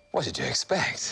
What did you expect?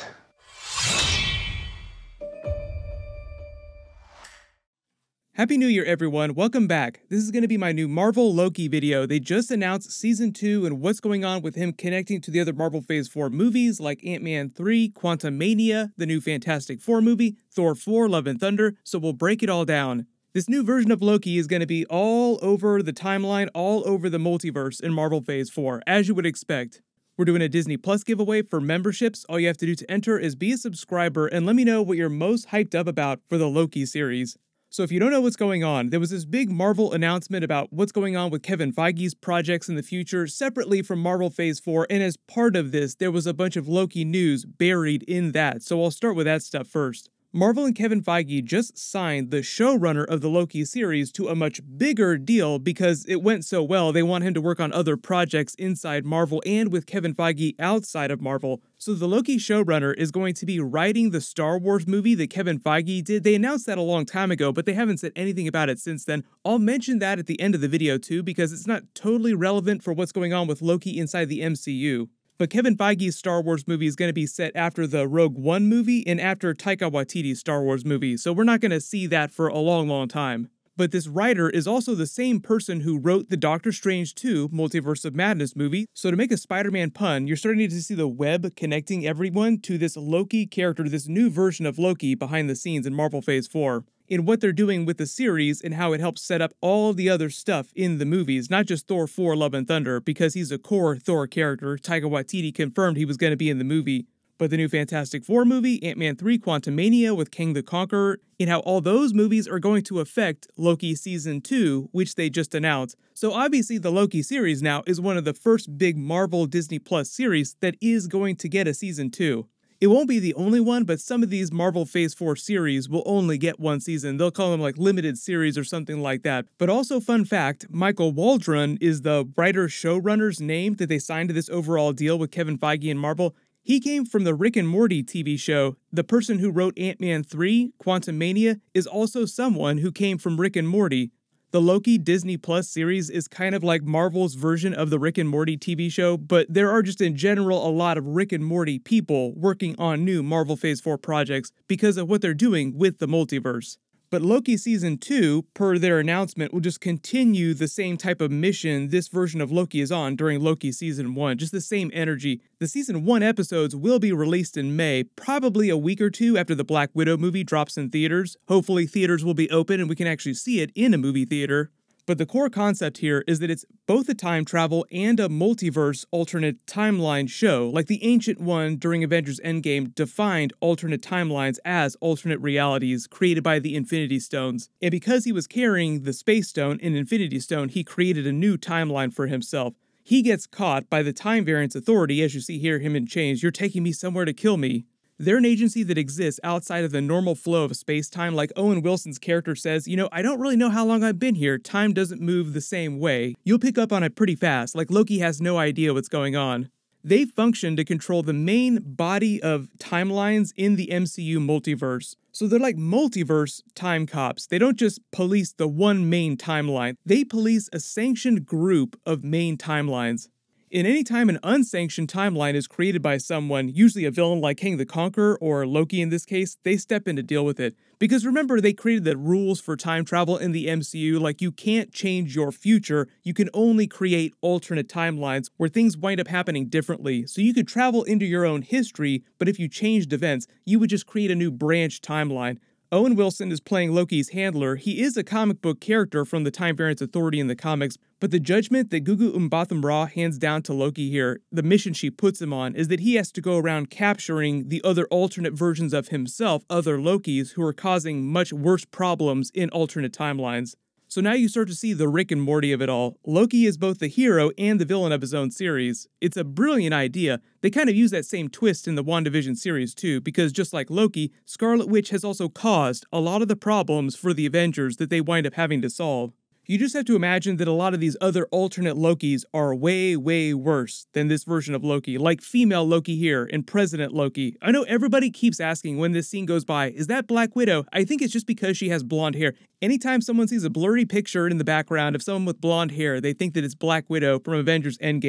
Happy New Year, everyone. Welcome back. This is going to be my new Marvel Loki video. They just announced Season 2 and what's going on with him connecting to the other Marvel Phase 4 movies like Ant-Man 3, Quantumania, the new Fantastic Four movie, Thor 4, Love and Thunder, so we'll break it all down. This new version of Loki is going to be all over the timeline, all over the multiverse in Marvel Phase 4, as you would expect. We're doing a Disney Plus giveaway for memberships. All you have to do to enter is be a subscriber and let me know what you're most hyped up about for the Loki series. So if you don't know what's going on, there was this big Marvel announcement about what's going on with Kevin Feige's projects in the future separately from Marvel Phase 4, and as part of this, there was a bunch of Loki news buried in that, so I'll start with that stuff first. Marvel and Kevin Feige just signed the showrunner of the Loki series to a much bigger deal because it went so well. They want him to work on other projects inside Marvel and with Kevin Feige outside of Marvel. So the Loki showrunner is going to be writing the Star Wars movie that Kevin Feige did. They announced that a long time ago, but they haven't said anything about it since then. I'll mention that at the end of the video too because it's not totally relevant for what's going on with Loki inside the MCU. But Kevin Feige's Star Wars movie is going to be set after the Rogue One movie and after Taika Waititi's Star Wars movie, so we're not going to see that for a long time. But this writer is also the same person who wrote the Doctor Strange 2 Multiverse of Madness movie, so to make a Spider-Man pun, you're starting to see the web connecting everyone to this Loki character, this new version of Loki behind the scenes in Marvel Phase 4. In what they're doing with the series and how it helps set up all the other stuff in the movies, not just Thor 4, Love and Thunder, because he's a core Thor character. Taika Waititi confirmed he was going to be in the movie. But the new Fantastic Four movie, Ant-Man 3, Quantumania with Kang the Conqueror, and how all those movies are going to affect Loki Season 2, which they just announced. So obviously the Loki series now is one of the first big Marvel Disney Plus series that is going to get a Season 2. It won't be the only one, but some of these Marvel Phase 4 series will only get one season. They'll call them like limited series or something like that. But also, fun fact, Michael Waldron is the writer-showrunner's name that they signed to this overall deal with Kevin Feige and Marvel. He came from the Rick and Morty TV show. The person who wrote Ant-Man 3, Quantumania, is also someone who came from Rick and Morty. The Loki Disney Plus series is kind of like Marvel's version of the Rick and Morty TV show, but there are just in general a lot of Rick and Morty people working on new Marvel Phase 4 projects because of what they're doing with the multiverse. But Loki Season 2, per their announcement, will just continue the same type of mission this version of Loki is on during Loki Season 1, just the same energy. The Season 1 episodes will be released in May, probably a week or two after the Black Widow movie drops in theaters. Hopefully theaters will be open and we can actually see it in a movie theater. But the core concept here is that it's both a time travel and a multiverse alternate timeline show, like the Ancient One during Avengers Endgame defined alternate timelines as alternate realities created by the Infinity Stones. And because he was carrying the Space Stone and Infinity Stone, he created a new timeline for himself. He gets caught by the Time Variance Authority, as you see here, him in chains. "You're taking me somewhere to kill me." They're an agency that exists outside of the normal flow of space-time. Like Owen Wilson's character says, you know, I don't really know how long I've been here. Time doesn't move the same way. You'll pick up on it pretty fast, like Loki has no idea what's going on. They function to control the main body of timelines in the MCU multiverse. So they're like multiverse time cops. They don't just police the one main timeline. They police a sanctioned group of main timelines. In any time an unsanctioned timeline is created by someone, usually a villain like Kang the Conqueror or Loki in this case, they step in to deal with it. Because remember, they created the rules for time travel in the MCU, like you can't change your future, you can only create alternate timelines where things wind up happening differently. So you could travel into your own history, but if you changed events, you would just create a new branch timeline. Owen Wilson is playing Loki's handler. He is a comic book character from the Time Variance Authority in the comics, but the judgment that Gugu Mbatha Raw hands down to Loki here, the mission she puts him on, is that he has to go around capturing the other alternate versions of himself, other Lokis, who are causing much worse problems in alternate timelines. So now you start to see the Rick and Morty of it all. Loki is both the hero and the villain of his own series. It's a brilliant idea. They kind of use that same twist in the WandaVision series too, because just like Loki, Scarlet Witch has also caused a lot of the problems for the Avengers that they wind up having to solve. You just have to imagine that a lot of these other alternate Lokis are way, way worse than this version of Loki, like female Loki here and President Loki. I know everybody keeps asking when this scene goes by, is that Black Widow? I think it's just because she has blonde hair. Anytime someone sees a blurry picture in the background of someone with blonde hair, they think that it's Black Widow from Avengers Endgame.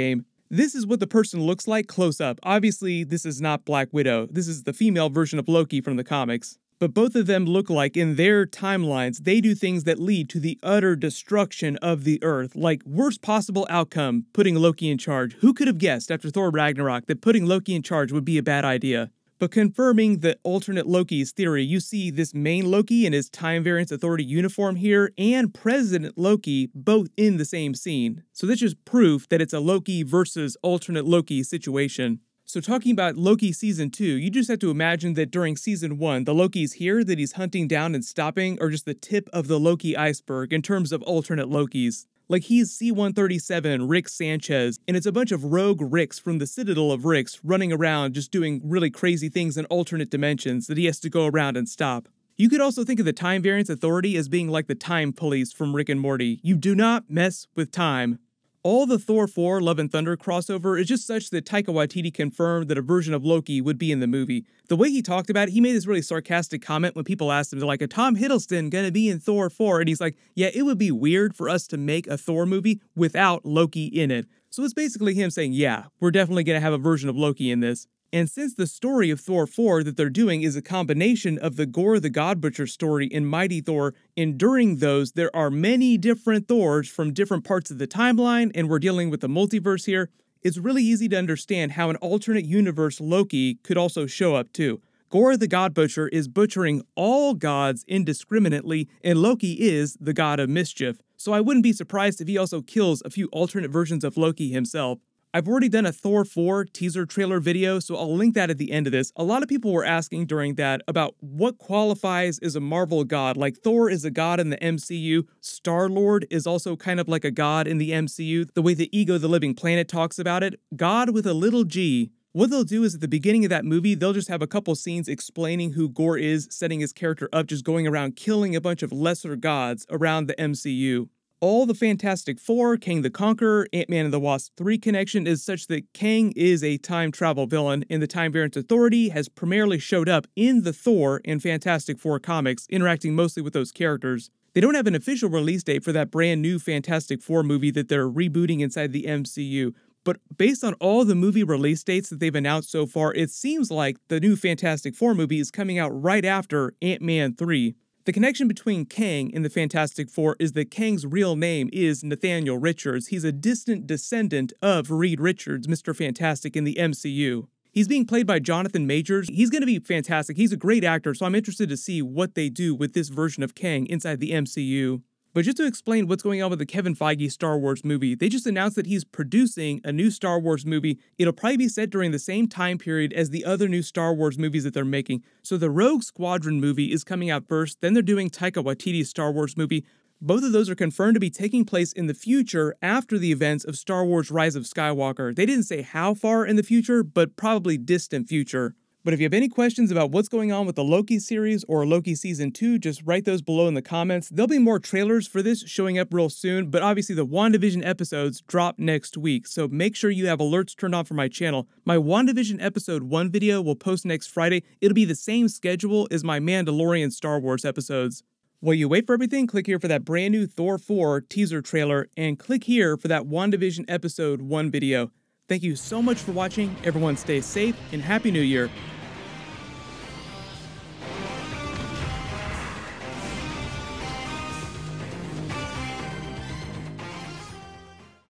This is what the person looks like close up. Obviously, this is not Black Widow. This is the female version of Loki from the comics. But both of them look like, in their timelines, they do things that lead to the utter destruction of the Earth. Like, worst possible outcome, putting Loki in charge. Who could have guessed after Thor Ragnarok that putting Loki in charge would be a bad idea? But confirming the alternate Loki's theory, you see this main Loki in his Time Variance Authority uniform here, and President Loki both in the same scene. So this is proof that it's a Loki versus alternate Loki situation. So talking about Loki Season 2, you just have to imagine that during Season 1, the Lokis here that he's hunting down and stopping are just the tip of the Loki iceberg in terms of alternate Lokis. Like, he's C-137 Rick Sanchez, and it's a bunch of rogue Ricks from the Citadel of Ricks running around just doing really crazy things in alternate dimensions that he has to go around and stop. You could also think of the Time Variance Authority as being like the Time Police from Rick and Morty. You do not mess with time. All the Thor 4 Love and Thunder crossover is just such that Taika Waititi confirmed that a version of Loki would be in the movie. The way he talked about it, he made this really sarcastic comment when people asked him, they're like, "A Tom Hiddleston gonna be in Thor 4? And he's like, yeah, it would be weird for us to make a Thor movie without Loki in it. So it's basically him saying, yeah, we're definitely gonna have a version of Loki in this. And since the story of Thor 4 that they're doing is a combination of the Gorr the God Butcher story in Mighty Thor, and during those there are many different Thors from different parts of the timeline, and we're dealing with the multiverse here, it's really easy to understand how an alternate universe Loki could also show up too. Gorr the God Butcher is butchering all gods indiscriminately, and Loki is the god of mischief. So I wouldn't be surprised if he also kills a few alternate versions of Loki himself. I've already done a Thor 4 teaser trailer video, so I'll link that at the end of this. A lot of people were asking during that about what qualifies as a Marvel god. Like, Thor is a god in the MCU, Star-Lord is also kind of like a god in the MCU, the way that Ego the Living Planet talks about it. God with a little g. What they'll do is at the beginning of that movie, they'll just have a couple scenes explaining who Gorr is, setting his character up, just going around killing a bunch of lesser gods around the MCU. All the Fantastic Four, Kang the Conqueror, Ant-Man and the Wasp 3 connection is such that Kang is a time travel villain, and the Time Variance Authority has primarily showed up in the Thor and Fantastic Four comics, interacting mostly with those characters. They don't have an official release date for that brand new Fantastic Four movie that they're rebooting inside the MCU, but based on all the movie release dates that they've announced so far, it seems like the new Fantastic Four movie is coming out right after Ant-Man 3. The connection between Kang and the Fantastic Four is that Kang's real name is Nathaniel Richards. He's a distant descendant of Reed Richards, Mr. Fantastic in the MCU. He's being played by Jonathan Majors. He's going to be fantastic. He's a great actor, so I'm interested to see what they do with this version of Kang inside the MCU. But just to explain what's going on with the Kevin Feige Star Wars movie, they just announced that he's producing a new Star Wars movie. It'll probably be set during the same time period as the other new Star Wars movies that they're making. So the Rogue Squadron movie is coming out first, then they're doing Taika Waititi's Star Wars movie. Both of those are confirmed to be taking place in the future after the events of Star Wars Rise of Skywalker. They didn't say how far in the future, but probably distant future. But if you have any questions about what's going on with the Loki series or Loki Season 2, just write those below in the comments. There'll be more trailers for this showing up real soon, but obviously the WandaVision episodes drop next week, so make sure you have alerts turned on for my channel. My WandaVision Episode 1 video will post next Friday. It'll be the same schedule as my Mandalorian Star Wars episodes. While you wait for everything, click here for that brand new Thor 4 teaser trailer, and click here for that WandaVision Episode 1 video. Thank you so much for watching. Everyone stay safe, and Happy New Year.